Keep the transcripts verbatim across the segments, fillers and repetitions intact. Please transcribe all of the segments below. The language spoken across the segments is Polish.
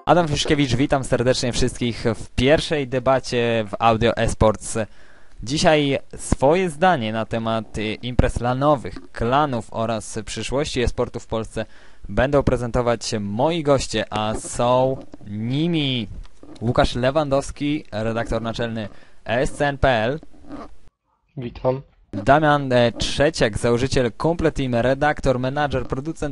Adam Fiszkiewicz, witam serdecznie wszystkich w pierwszej debacie w Audio Esports. Dzisiaj swoje zdanie na temat imprez lanowych, klanów oraz przyszłości esportu w Polsce będą prezentować moi goście, a są nimi Łukasz Lewandowski, redaktor naczelny E S C N kropka P L. Witam. Damian Trzeciak, założyciel Kumple Team, redaktor, menadżer, producent,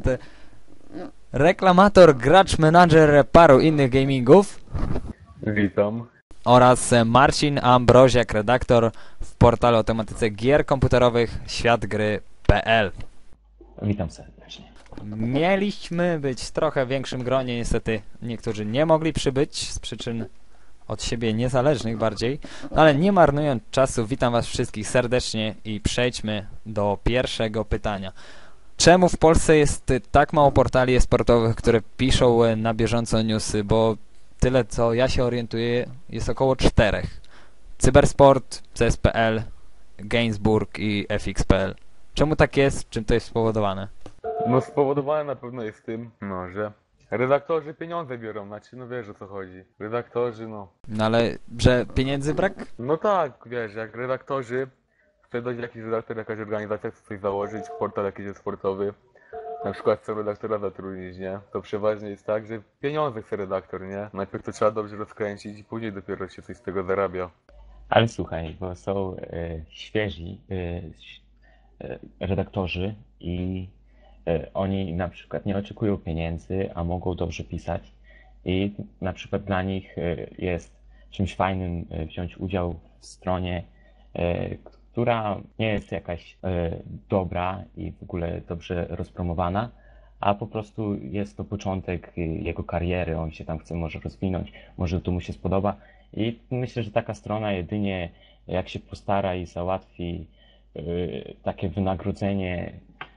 reklamator, gracz, menadżer paru innych gamingów. Witam. Oraz Marcin Ambroziak, redaktor w portalu o tematyce gier komputerowych światgry kropka P L. Witam serdecznie. Mieliśmy być w trochę większym gronie, niestety niektórzy nie mogli przybyć z przyczyn od siebie niezależnych bardziej, no ale nie marnując czasu, witam was wszystkich serdecznie i przejdźmy do pierwszego pytania. Czemu w Polsce jest tak mało portali sportowych, które piszą na bieżąco newsy? Bo tyle co ja się orientuję jest około czterech. Cybersport, C S kropka P L, Gainsbourg i F X kropka P L. Czemu tak jest? Czym to jest spowodowane? No spowodowane na pewno jest tym, no, że redaktorzy pieniądze biorą, znaczy no wiesz o co chodzi. Redaktorzy, no. No ale, że pieniędzy brak? No tak, wiesz, jak redaktorzy, chce dojść jakiś redaktor, jakaś organizacja chce coś założyć, portal jakiś jest sportowy, na przykład chce redaktora zatrudnić, nie? To przeważnie jest tak, że pieniądze chce redaktor, nie? Najpierw to trzeba dobrze rozkręcić i później dopiero się coś z tego zarabia. Ale słuchaj, bo są e, świeżi e, e, redaktorzy i e, oni na przykład nie oczekują pieniędzy, a mogą dobrze pisać i na przykład dla nich e, jest czymś fajnym e, wziąć udział w stronie, e, która nie jest jakaś e, dobra i w ogóle dobrze rozpromowana, a po prostu jest to początek jego kariery, on się tam chce może rozwinąć, może to mu się spodoba i myślę, że taka strona jedynie jak się postara i załatwi e, takie wynagrodzenie,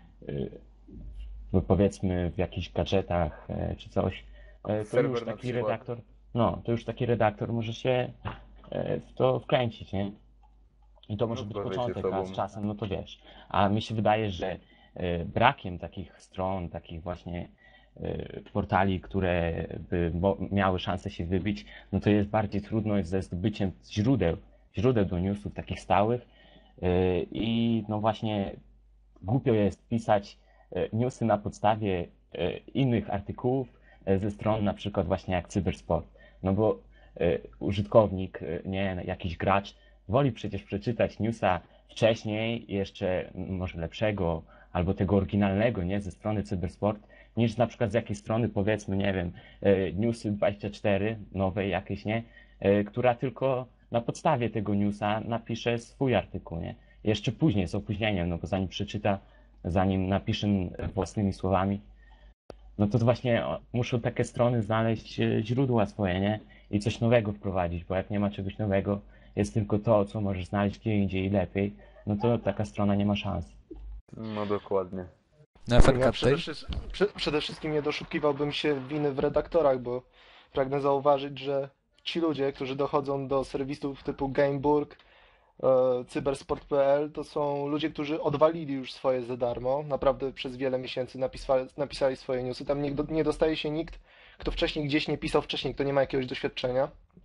e, powiedzmy w jakichś gadżetach e, czy coś, e, to Serwer już na taki przykład. redaktor, no to już taki redaktor może się e, w to wkręcić, nie? I to może No, być powiecie początek, a sobą. z czasem, no to wiesz. A mi się wydaje, że e, brakiem takich stron, takich właśnie e, portali, które by mo- miały szansę się wybić, no to jest bardziej trudno ze zdobyciem źródeł, źródeł do newsów takich stałych e, i no właśnie głupio jest pisać e, newsy na podstawie e, innych artykułów e, ze stron na przykład właśnie jak Cybersport. No bo e, użytkownik, e, nie jakiś gracz, woli przecież przeczytać newsa wcześniej, jeszcze może lepszego, albo tego oryginalnego, nie, ze strony Cybersport, niż na przykład z jakiejś strony, powiedzmy, nie wiem, e, Newsy dwadzieścia cztery, nowej jakieś, nie, e, która tylko na podstawie tego newsa napisze swój artykuł, nie. Jeszcze później, z opóźnieniem, no bo zanim przeczyta, zanim napisze własnymi słowami, no to właśnie o, muszą takie strony znaleźć e, źródła swoje, nie, i coś nowego wprowadzić, bo jak nie ma czegoś nowego, jest tylko to, co możesz znaleźć gdzie indziej lepiej, no to taka strona nie ma szans. No dokładnie. No F N K Ja tutaj? przede, wszy- prze- przede wszystkim nie doszukiwałbym się winy w redaktorach, bo pragnę zauważyć, że ci ludzie, którzy dochodzą do serwisów typu Gameburg, e, Cybersport kropka P L, to są ludzie, którzy odwalili już swoje za darmo. Naprawdę przez wiele miesięcy napisali, napisali swoje newsy. Tam nie, do- nie dostaje się nikt, kto wcześniej gdzieś nie pisał wcześniej, kto nie ma jakiegoś doświadczenia.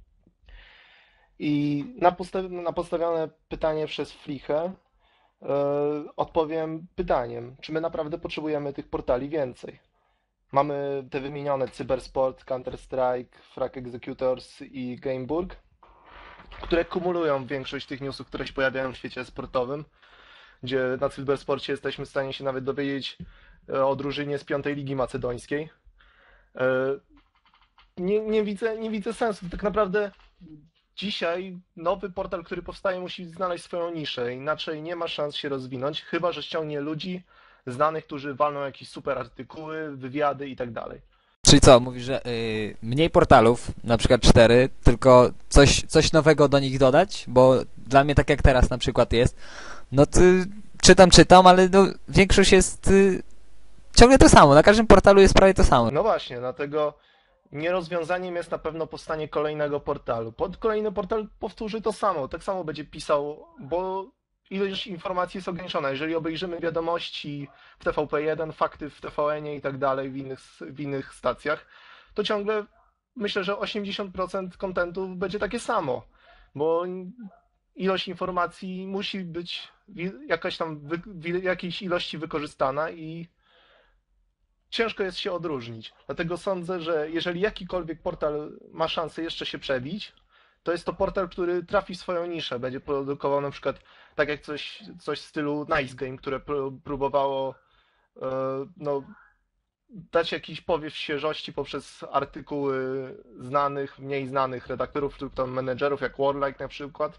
I na, postaw- na postawione pytanie przez Flichę e, odpowiem pytaniem, czy my naprawdę potrzebujemy tych portali więcej? Mamy te wymienione Cybersport, Counter-Strike, Frag Executors i Gameburg, które kumulują większość tych newsów, które się pojawiają w świecie sportowym, gdzie na Cybersporcie jesteśmy w stanie się nawet dowiedzieć e, o drużynie z piątej Ligi Macedońskiej. E, Nie, nie widzę, nie widzę sensu. Tak naprawdę dzisiaj nowy portal, który powstaje, musi znaleźć swoją niszę, inaczej nie ma szans się rozwinąć, chyba że ściągnie ludzi znanych, którzy walną jakieś super artykuły, wywiady i tak dalej. Czyli co, mówisz, że y, mniej portalów, na przykład cztery, tylko coś, coś nowego do nich dodać? Bo dla mnie tak jak teraz na przykład jest, no to czytam, czytam, ale no, większość jest y, ciągle to samo, na każdym portalu jest prawie to samo. No właśnie, dlatego nierozwiązaniem jest na pewno powstanie kolejnego portalu. Pod kolejny portal powtórzy to samo, tak samo będzie pisał, bo ilość informacji jest ograniczona. Jeżeli obejrzymy wiadomości w T V P jeden, fakty w T V N ie i tak dalej, w innych, w innych stacjach, to ciągle myślę, że osiemdziesiąt procent kontentu będzie takie samo, bo ilość informacji musi być jakaś tam w jakiejś ilości wykorzystana i ciężko jest się odróżnić. Dlatego sądzę, że jeżeli jakikolwiek portal ma szansę jeszcze się przebić, to jest to portal, który trafi w swoją niszę. Będzie produkował na przykład tak jak coś, coś w stylu Nice Game, które próbowało no, dać jakiś powiew świeżości poprzez artykuły znanych, mniej znanych redaktorów lub tam menedżerów, jak Warlike na przykład.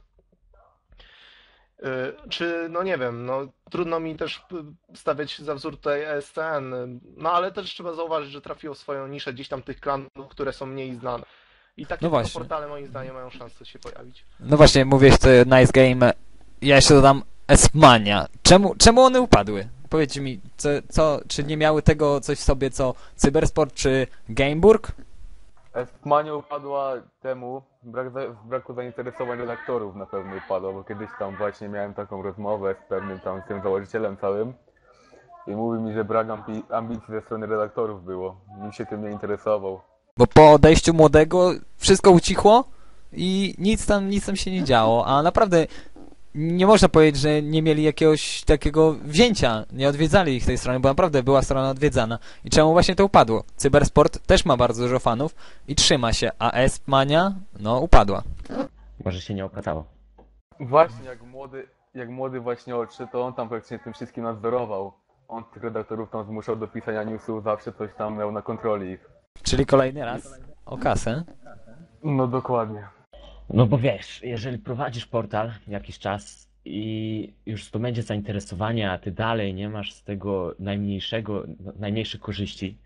Czy, no nie wiem, no trudno mi też stawiać za wzór tutaj E S C N, no ale też trzeba zauważyć, że trafiło w swoją niszę gdzieś tam tych klanów, które są mniej znane. I takie No tylko właśnie. portale moim zdaniem mają szansę się pojawić. No właśnie, mówisz to Nice Game, ja jeszcze dodam Espmania. Czemu, czemu one upadły? Powiedzcie mi, co, co, czy nie miały tego coś w sobie co Cybersport czy Gameburg? Espmania upadła temu, brak za, w braku zainteresowań redaktorów na pewno upadła, bo kiedyś tam właśnie miałem taką rozmowę z pewnym tam z tym założycielem całym i mówił mi, że brak ambi ambicji ze strony redaktorów było. Nikt się tym nie interesował. Bo po odejściu młodego wszystko ucichło i nic tam, nic tam się nie działo, a naprawdę nie można powiedzieć, że nie mieli jakiegoś takiego wzięcia, nie odwiedzali ich tej strony, bo naprawdę była strona odwiedzana. I czemu właśnie to upadło? Cybersport też ma bardzo dużo fanów i trzyma się, a Espmania, no, upadła. Może się nie opłacało. Właśnie jak młody, jak młody właśnie odszedł, to on tam praktycznie tym wszystkim nadzorował. On tych redaktorów tam zmuszał do pisania newsów, zawsze coś tam miał na kontroli ich. Czyli kolejny raz o kasę. No dokładnie. No bo wiesz, jeżeli prowadzisz portal jakiś czas i już to będzie zainteresowanie, a ty dalej nie masz z tego najmniejszego, najmniejszych korzyści,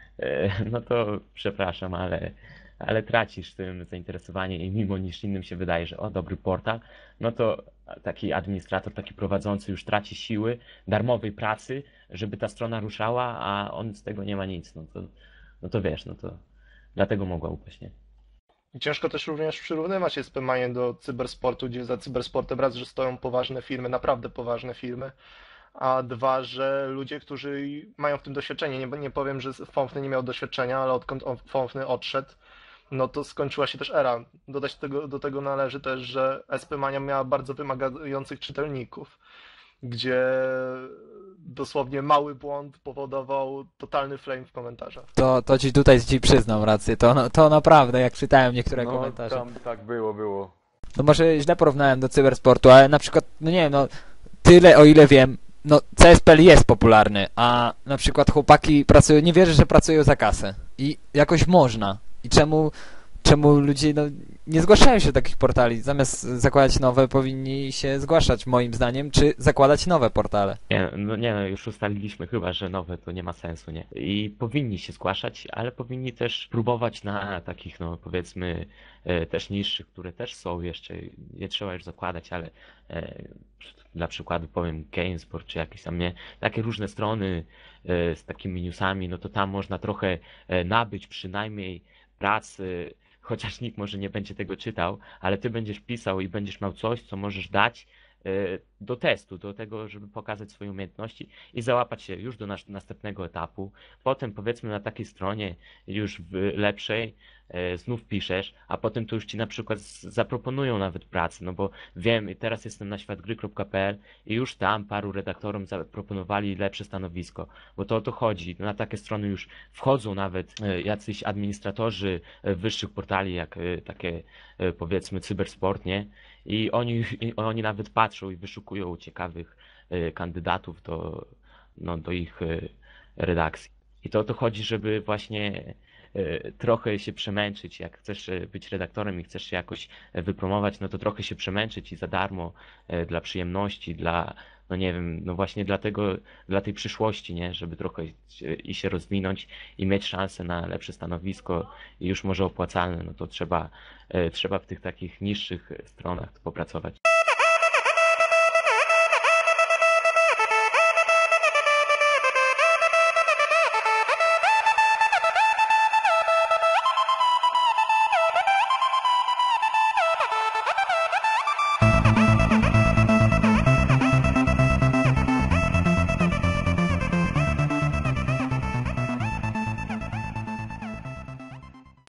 no to przepraszam, ale, ale tracisz tym zainteresowanie i mimo niż innym się wydaje, że o, dobry portal, no to taki administrator, taki prowadzący już traci siły darmowej pracy, żeby ta strona ruszała, a on z tego nie ma nic. No to, no to wiesz, no to dlatego mogła upaść, nie? I ciężko też również przyrównywać Espmanię do cybersportu, gdzie za cybersportem raz, że stoją poważne firmy, naprawdę poważne firmy, a dwa, że ludzie, którzy mają w tym doświadczenie, nie, nie powiem, że Fonfny nie miał doświadczenia, ale odkąd Fonfny odszedł, no to skończyła się też era. Dodać do tego, do tego należy też, że Espmania miała bardzo wymagających czytelników, gdzie dosłownie mały błąd powodował totalny flame w komentarzach. To, to ci tutaj ci przyznam rację, to, no, to naprawdę, jak czytałem niektóre No komentarze. tam tak było, było. No może źle porównałem do cybersportu, ale na przykład, no nie wiem, no tyle o ile wiem, no C S P L jest popularny, a na przykład chłopaki pracują, nie wierzę, że pracują za kasę i jakoś można. I czemu, czemu ludzie no, nie zgłaszają się do takich portali? Zamiast zakładać nowe, powinni się zgłaszać, moim zdaniem, czy zakładać nowe portale. Nie, no nie, no już ustaliliśmy chyba, że nowe to nie ma sensu, nie? I powinni się zgłaszać, ale powinni też próbować na takich, no powiedzmy, e, też niższych, które też są jeszcze, nie trzeba już zakładać, ale e, dla przykładu powiem GameSport czy jakieś tam, nie? Takie różne strony e, z takimi newsami, no to tam można trochę e, nabyć przynajmniej pracy, chociaż nikt może nie będzie tego czytał, ale ty będziesz pisał i będziesz miał coś, co możesz dać do testu, do tego, żeby pokazać swoje umiejętności i załapać się już do nas następnego etapu. Potem powiedzmy na takiej stronie już w lepszej e, znów piszesz, a potem to już ci na przykład z- zaproponują nawet pracę, no bo wiem, teraz jestem na światgry kropka p l i już tam paru redaktorom zaproponowali lepsze stanowisko, bo to o to chodzi. Na takie strony już wchodzą nawet e, jacyś administratorzy e, wyższych portali, jak e, takie e, powiedzmy Cybersport, nie? I oni, i oni nawet patrzą i wyszukują ciekawych e, kandydatów do, no, do ich e, redakcji. I to o to chodzi, żeby właśnie e, trochę się przemęczyć. Jak chcesz e, być redaktorem i chcesz się jakoś e, wypromować, no to trochę się przemęczyć i za darmo, e, dla przyjemności, dla, no nie wiem, no właśnie dlatego, dla tej przyszłości, nie? Żeby trochę się- i się rozwinąć i mieć szansę na lepsze stanowisko i już może opłacalne, no to trzeba, e, trzeba w tych takich niższych stronach popracować.